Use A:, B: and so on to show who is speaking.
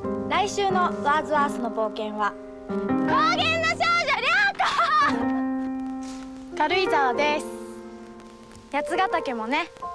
A: 来週のワーズワースの冒険は高原の少女涼子。軽井沢です。八ヶ岳もね。